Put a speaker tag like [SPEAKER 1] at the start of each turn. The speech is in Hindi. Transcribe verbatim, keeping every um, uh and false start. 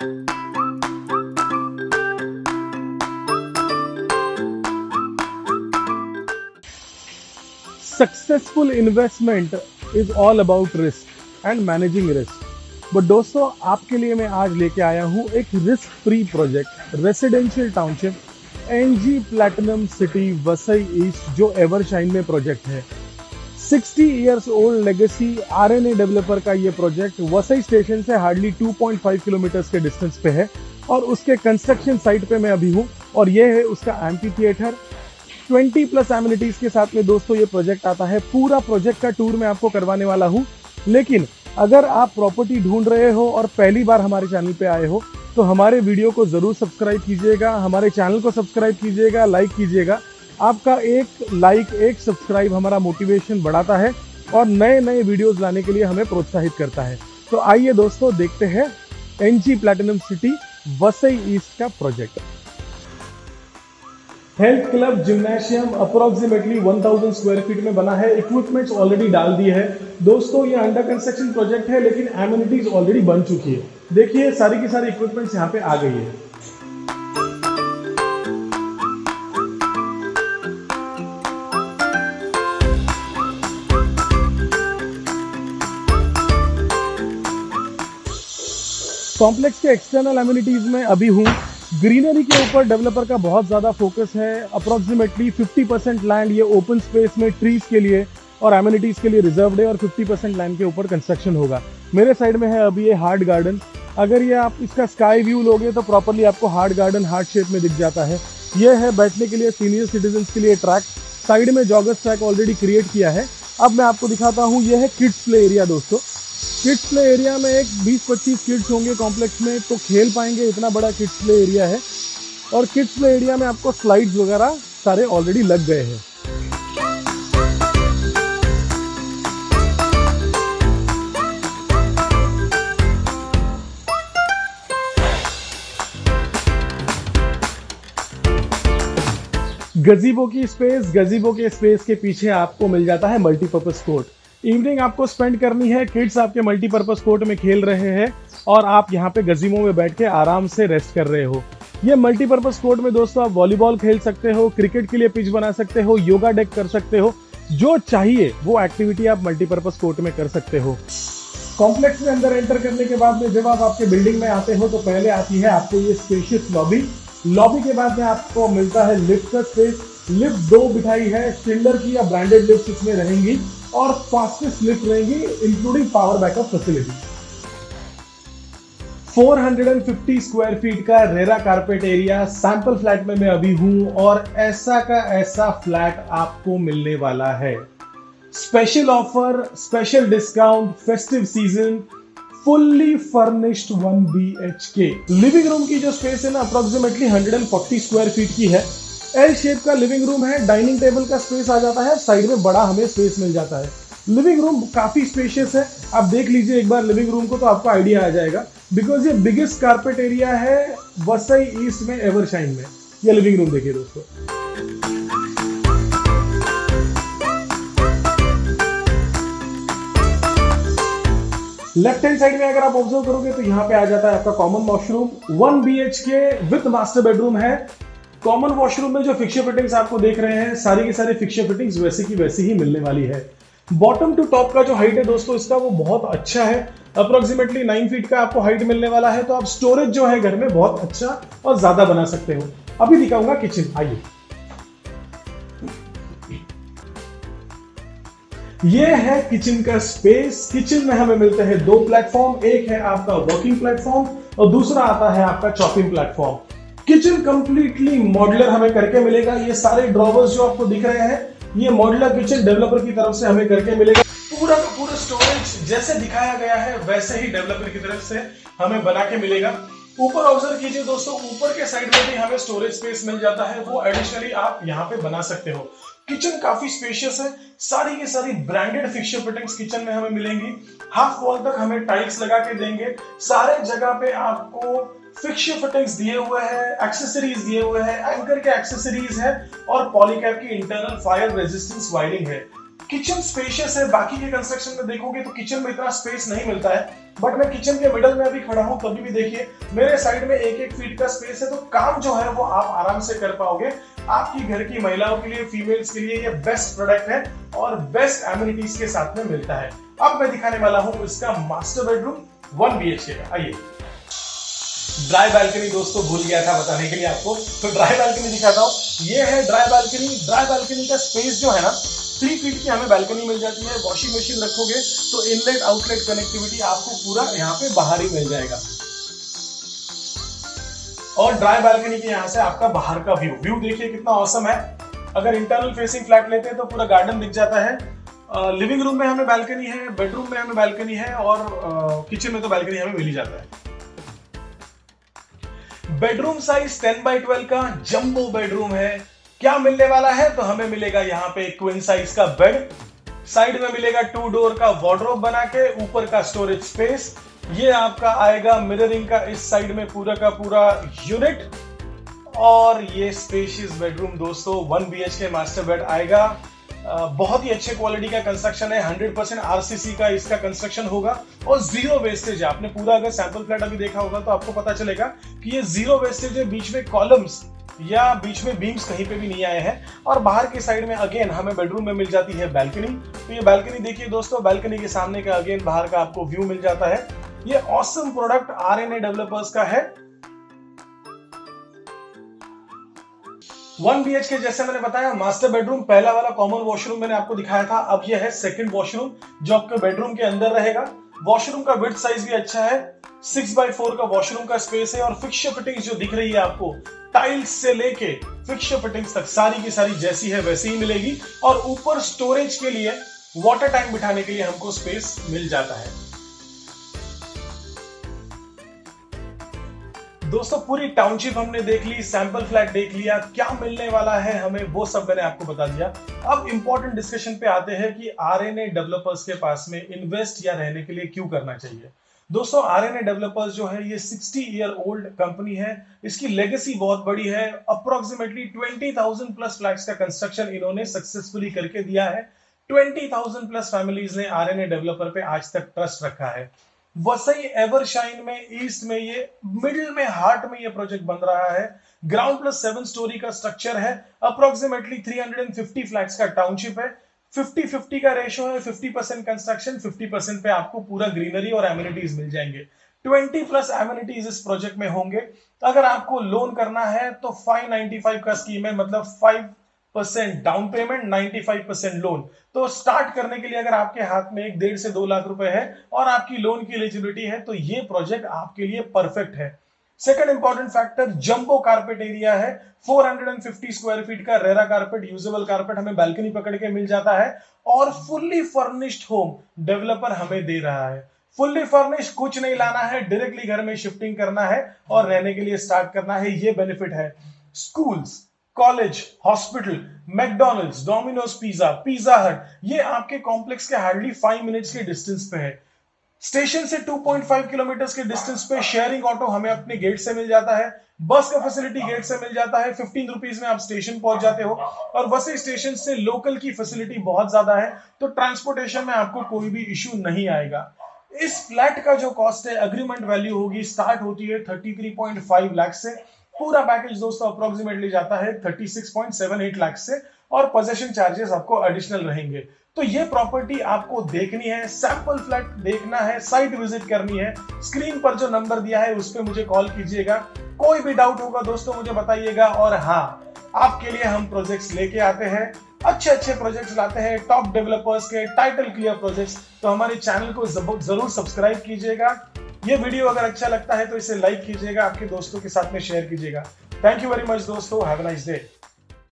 [SPEAKER 1] Successful investment is all about risk and managing risk. But दोस्तों, आपके लिए मैं आज लेके आया हूं एक risk free project, residential township NG platinum city Vasai east, जो एवरशाइन में प्रोजेक्ट है। साठ years old legacy RNA developer का ये प्रोजेक्ट वसई स्टेशन से हार्डली दो पॉइंट पाँच किलोमीटर के डिस्टेंस पे है और उसके कंस्ट्रक्शन साइट पे मैं अभी हूँ और ये है उसका एम्फी थिएटर। बीस प्लस एमिनिटीज के साथ में दोस्तों ये प्रोजेक्ट आता है। पूरा प्रोजेक्ट का टूर मैं आपको करवाने वाला हूँ। लेकिन अगर आप प्रॉपर्टी ढूंढ रहे हो और पहली बार हमारे चैनल पे आए हो तो हमारे वीडियो को जरूर सब्सक्राइब कीजिएगा, हमारे चैनल को सब्सक्राइब कीजिएगा, लाइक कीजिएगा। आपका एक लाइक, एक सब्सक्राइब हमारा मोटिवेशन बढ़ाता है और नए नए वीडियोस लाने के लिए हमें प्रोत्साहित करता है। तो आइए दोस्तों, देखते हैं NG platinum city Vasai east का project. Health club gymnasium approximately एक हज़ार स्क्वायर फीट में बना है। इक्विपमेंट्स ऑलरेडी डाल दिए हैं दोस्तों। ये अंडर कंस्ट्रक्शन प्रोजेक्ट है लेकिन एमिनिटीज ऑलरेडी बन चुकी है। देखिए, सारी की सारी इक्विपमेंट्स यहाँ पे आ गई है। कॉम्प्लेक्स के एक्सटर्नल एमिनिटीज में अभी हूँ। ग्रीनरी के ऊपर डेवलपर का बहुत ज़्यादा फोकस है। अप्रोक्सीमेटली पचास परसेंट लैंड ये ओपन स्पेस में ट्रीज के लिए और एमिनिटीज के लिए रिजर्व्ड है और पचास परसेंट लैंड के ऊपर कंस्ट्रक्शन होगा। मेरे साइड में है अभी ये हार्ट गार्डन। अगर ये आप इसका स्काई व्यू लोगे तो प्रॉपरली आपको हार्ट गार्डन हार्ट शेप में दिख जाता है। ये है बैठने के लिए सीनियर सिटीजन के लिए ट्रैक। साइड में जॉगर्स ट्रैक ऑलरेडी क्रिएट किया है। अब मैं आपको दिखाता हूँ, ये है किड्स प्ले एरिया दोस्तों। किड्स प्ले एरिया में एक बीस पच्चीस किड्स होंगे कॉम्प्लेक्स में, तो खेल पाएंगे। इतना बड़ा किड्स प्ले एरिया है और किड्स प्ले एरिया में आपको स्लाइड्स वगैरह सारे ऑलरेडी लग गए हैं। गजीबो की स्पेस, गजीबो के स्पेस के पीछे आपको मिल जाता है मल्टीपर्पज कोर्ट। इवनिंग आपको स्पेंड करनी है, किड्स आपके मल्टीपर्पज कोर्ट में खेल रहे हैं और आप यहाँ पे गजीबो में बैठ के आराम से रेस्ट कर रहे हो। ये मल्टीपर्पज कोर्ट में दोस्तों आप वॉलीबॉल खेल सकते हो, क्रिकेट के लिए पिच बना सकते हो, योगा डेक कर सकते हो। जो चाहिए वो एक्टिविटी आप मल्टीपर्पज कोर्ट में कर सकते हो। कॉम्प्लेक्स में अंदर एंटर करने के बाद में जब आप आपके बिल्डिंग में आते हो तो पहले आती है आपको ये स्पेशियस लॉबी। लॉबी के बाद में आपको मिलता है लिफ्ट का स्पेस। लिफ्ट दो बिठाई है, शिल्डर की या ब्रांडेड लिफ्ट इसमें रहेंगी और फास्टेस्ट लिफ्ट रहेंगी इंक्लूडिंग पावर बैकअप फैसिलिटी। चार सौ पचास स्क्वायर फीट का RERA carpet area. Sample flat में मैं अभी हूं और ऐसा का ऐसा फ्लैट आपको मिलने वाला है। Special offer, special discount, festive season, fully furnished one B H K. Living room की जो स्पेस है ना अप्रोक्सीमेटली एक सौ चालीस स्क्वायर फीट की है। एल शेप का लिविंग रूम है। डाइनिंग टेबल का स्पेस आ जाता है, साइड में बड़ा हमें स्पेस मिल जाता है। लिविंग रूम काफी स्पेशियस है। आप देख लीजिए एक बार लिविंग रूम को तो आपको आइडिया आ जाएगा, बिकॉज ये बिगेस्ट कारपेट एरिया है वसई ईस्ट में एवरशाइन में। ये लिविंग रूम देखिए दोस्तों। लेफ्ट हैंड साइड में अगर आप ऑब्जर्व करोगे तो यहाँ पे आ जाता है आपका common washroom. One B H K with master bedroom है। कॉमन वॉशरूम में जो फिक्सचर फिटिंग्स आपको देख रहे हैं, सारी की सारी फिक्सचर फिटिंग्स वैसे की वैसी ही मिलने वाली है। बॉटम टू टॉप का जो हाइट है दोस्तों इसका वो बहुत अच्छा है। अप्रोक्सीमेटली नाइन फीट का आपको हाइट मिलने वाला है, तो आप स्टोरेज जो है घर में बहुत अच्छा और ज्यादा बना सकते हो। अभी दिखाऊंगा किचन, आइए। ये है किचन का स्पेस। किचन में हमें मिलते हैं दो प्लेटफॉर्म। एक है आपका वर्किंग प्लेटफॉर्म और दूसरा आता है आपका chopping platform. Kitchen completely modular हमें करके मिलेगा। ये सारे ड्रॉवर्स जो आपको दिख रहे हैं, ये मॉड्यूलर किचन डेवलपर की तरफ से हमें करके मिलेगा। पूरा का पूरा स्टोरेज जैसे दिखाया गया है वैसे ही डेवलपर की तरफ से हमें बना के मिलेगा। ऊपर ऑब्जर्व कीजिए दोस्तों, ऊपर के साइड में भी हमें स्टोरेज स्पेस मिल जाता है, वो एडिशनली आप यहाँ पे बना सकते हो। किचन काफी स्पेशियस है। सारी की सारी ब्रांडेड फिक्सचर फिटिंग्स किचन में हमें मिलेंगी। हाफ वॉल तक हमें टाइल्स लगा के देंगे। सारे जगह पे आपको फिक्सचर फिटिंग्स दिए हुए हैं, एक्सेसरीज दिए हुए हैं, एंकर के एक्सेसरीज है और पॉलीकैप की इंटरनल फायर रेजिस्टेंस वायरिंग है। किचन स्पेशियस है, बाकी के कंस्ट्रक्शन में देखोगे तो किचन में इतना स्पेस नहीं मिलता है, बट मैं किचन के मिडल में अभी खड़ा हूं, तभी भी देखिए मेरे साइड में एक एक फीट का स्पेस है, तो काम जो है वो आप आराम से कर पाओगे। आपकी घर की महिलाओं के लिए, फीमेल्स के लिए ये बेस्ट प्रोडक्ट है और बेस्ट एमिनिटीज के साथ में मिलता है। अब मैं दिखाने वाला हूं इसका master bedroom one B H K का। आइए, ड्राई बालकनी दोस्तों भूल गया था बताने के लिए आपको, तो ड्राई बालकनी दिखाता हूँ। ये है ड्राई बालकनी। ड्राई बालकनी का स्पेस जो है ना, थ्री फीट की हमें बालकनी मिल जाती है। वॉशिंग मशीन रखोगे तो इनलेट आउटलेट कनेक्टिविटी आपको पूरा यहाँ पे बाहर ही मिल जाएगा। और ड्राई बालकनी के यहाँ से आपका बाहर का व्यू व्यू देखिए कितना ऑसम है। अगर इंटरनल फेसिंग फ्लैट लेते हैं तो पूरा गार्डन दिख जाता है। लिविंग रूम में हमें बालकनी है, बेडरूम में हमें बालकनी है, और किचन में तो बालकनी हमें मिल ही जाता है। Bedroom size ten by twelve का जंबो बेडरूम है। क्या मिलने वाला है, तो हमें मिलेगा यहाँ पे क्वीन साइज का बेड, साइड में मिलेगा टू डोर का वार्डरोब बना के, ऊपर का स्टोरेज स्पेस। ये आपका आएगा मिररिंग का इस साइड में पूरा का पूरा यूनिट, और ये स्पेशियस बेडरूम दोस्तों one B H K master bed आएगा। बहुत ही अच्छे क्वालिटी का कंस्ट्रक्शन है, हंड्रेड परसेंट आरसीसी का इसका कंस्ट्रक्शन होगा और जीरो वेस्टेज है। आपने पूरा अगर सैंपल फ्लैट अभी देखा होगा तो आपको पता चलेगा कि ये जीरो वेस्टेज है। बीच में कॉलम्स या बीच में बीम्स कहीं पे भी नहीं आए हैं। और बाहर के साइड में अगेन हमें बेडरूम में मिल जाती है बालकनी। तो ये बालकनी देखिए दोस्तों, बालकनी के सामने का अगेन बाहर का आपको व्यू मिल जाता है। ये ऑसम प्रोडक्ट आरएनए डेवलपर्स का है। वन बी एच के जैसे मैंने बताया मास्टर बेडरूम, पहला वाला कॉमन वॉशरूम मैंने आपको दिखाया था, अब यह है सेकंड वॉशरूम जो आपके बेडरूम के अंदर रहेगा। वॉशरूम का विड्थ साइज भी अच्छा है, सिक्स बाई फोर का वॉशरूम का स्पेस है। और फिक्सचर फिटिंग्स जो दिख रही है आपको, टाइल्स से लेके फिक्सचर फिटिंग्स तक सारी की सारी जैसी है वैसी ही मिलेगी। और ऊपर स्टोरेज के लिए, वाटर टैंक बिठाने के लिए हमको स्पेस मिल जाता है। दोस्तों पूरी टाउनशिप हमने देख ली, सैंपल फ्लैट देख लिया, क्या मिलने वाला है हमें वो सब मैंने आपको बता दिया। अब इंपॉर्टेंट डिस्कशन पे आते हैं कि आरएनए डेवलपर्स के पास में इन्वेस्ट या रहने के लिए क्यों करना चाहिए। दोस्तों आरएनए डेवलपर्स जो है ये सिक्सटी ईयर ओल्ड कंपनी है। इसकी लेगेसी बहुत बड़ी है। Approximately twenty thousand plus flats का कंस्ट्रक्शन इन्होंने सक्सेसफुली करके दिया है। ट्वेंटी थाउजेंड प्लस फैमिलीज ने आरएनए डेवलपर पे आज तक ट्रस्ट रखा है। वसई एवरशाइन में, ईस्ट में, ये मिडिल में, हार्ट में ये प्रोजेक्ट बन रहा है। ग्राउंड प्लस सेवन स्टोरी का स्ट्रक्चर है। Approximately three hundred fifty flats का टाउनशिप है। फिफ्टी फिफ्टी का रेशो है, fifty percent construction, fifty percent पे आपको पूरा ग्रीनरी और एमिनिटीज मिल जाएंगे। ट्वेंटी प्लस एमिनिटीज इस प्रोजेक्ट में होंगे। अगर आपको लोन करना है तो फाइव नाइंटी फाइव का स्कीम है, मतलब five percent down payment, ninety five percent loan. तो स्टार्ट करने के लिए अगर आपके हाथ में एक डेढ़ से दो लाख रुपए है और आपकी लोन की एलिजिबिलिटी है तो ये प्रोजेक्ट आपके लिए परफेक्ट है। Second important factor, jumbo carpet area है। Four hundred fifty square feet का रेरा कारपेट, यूजेबल कारपेट हमें बालकनी पकड़ के मिल जाता है। और फुल्ली फर्निश्ड होम डेवलपर हमें दे रहा है। फुल्ली फर्निश्ड, कुछ नहीं लाना है, डायरेक्टली घर में शिफ्टिंग करना है और रहने के लिए स्टार्ट करना है, ये बेनिफिट है। Schools, college, hospital, McDonald's, Domino's pizza, pizza hut, ये आपके कॉम्प्लेक्स के हार्डली फाइव मिनट्स के डिस्टेंस पे है। स्टेशन से टू पॉइंट फाइव किलोमीटर के डिस्टेंस पे शेयरिंग ऑटो हमें अपने गेट से मिल जाता है। बस का फैसिलिटी गेट से मिल जाता है। फिफ्टीन रुपीज में आप स्टेशन पहुंच जाते हो। और वसई स्टेशन से लोकल की फैसिलिटी बहुत ज्यादा है, तो ट्रांसपोर्टेशन में आपको कोई भी इश्यू नहीं आएगा। इस फ्लैट का जो कॉस्ट है, एग्रीमेंट वैल्यू होगी, स्टार्ट होती है thirty three point five lakh से। पूरा पैकेज दोस्तों अप्रोक्सीमेटली जाता है thirty six point seven eight lakh से, और पोजेशन चार्जेस आपको एडिशनल रहेंगे। तो ये प्रॉपर्टी आपको देखनी है, सैंपल फ्लैट देखना है, साइट विजिट करनी है, स्क्रीन पर जो नंबर दिया है उस पर मुझे कॉल कीजिएगा। कोई भी डाउट होगा दोस्तों मुझे बताइएगा। और हाँ, आपके लिए हम प्रोजेक्ट्स लेके आते हैं, अच्छे अच्छे प्रोजेक्ट्स लाते हैं, टॉप डेवलपर्स के, टाइटल क्लियर प्रोजेक्ट्स। तो हमारे चैनल को जरूर सब्सक्राइब कीजिएगा। ये वीडियो अगर अच्छा लगता है तो इसे लाइक कीजिएगा, आपके दोस्तों के साथ में शेयर कीजिएगा। थैंक यू वेरी मच दोस्तों, हैव अ नाइस डे।